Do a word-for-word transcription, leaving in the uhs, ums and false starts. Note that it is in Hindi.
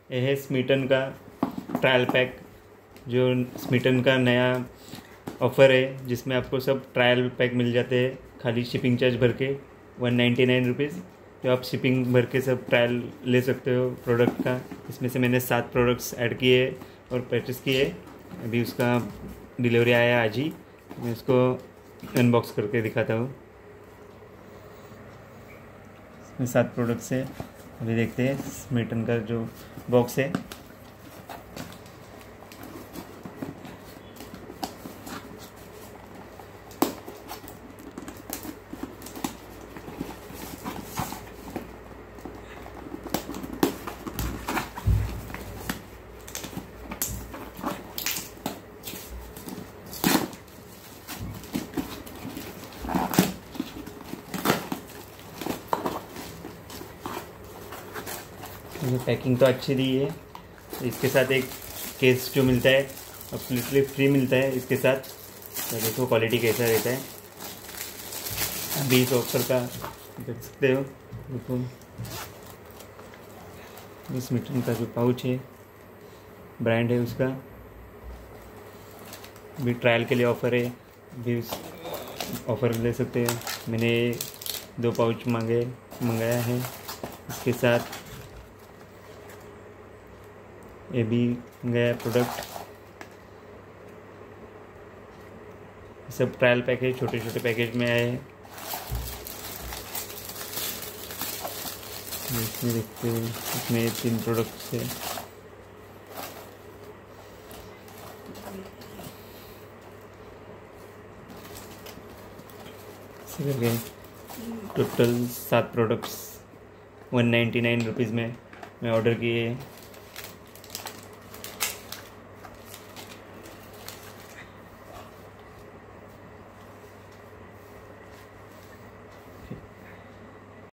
यह है स्मीटन का ट्रायल पैक, जो स्मीटन का नया ऑफ़र है जिसमें आपको सब ट्रायल पैक मिल जाते हैं खाली शिपिंग चार्ज भर के वन नाइन्टी नाइन रुपीज़। जो आप शिपिंग भर के सब ट्रायल ले सकते हो प्रोडक्ट का। इसमें से मैंने सात प्रोडक्ट्स ऐड किए और परचेस किए। अभी उसका डिलीवरी आया आज ही, मैं इसको अनबॉक्स करके दिखाता हूँ। इसमें सात प्रोडक्ट्स है, अभी देखते हैं स्मीटन का जो बॉक्स है। ये पैकिंग तो अच्छी दी है। इसके साथ एक केस जो मिलता है कंप्लीटली फ्री मिलता है इसके साथ। तो देखो क्वालिटी कैसा रहता है। अभी इस ऑफर का देख सकते हो। देखो इस स्मीटन का जो पाउच है, ब्रांड है उसका। अभी ट्रायल के लिए ऑफ़र है, अभी उस ऑफ़र ले सकते हैं। मैंने दो पाउच मांगे मंगाया है। इसके साथ ये भी गया प्रोडक्ट। सब ट्रायल पैकेज छोटे छोटे पैकेज में आए हैं। इसमें देखते हैं, इसमें तीन प्रोडक्ट्स है। करके टोटल सात products one ninety nine rupees में मैं ऑर्डर किए।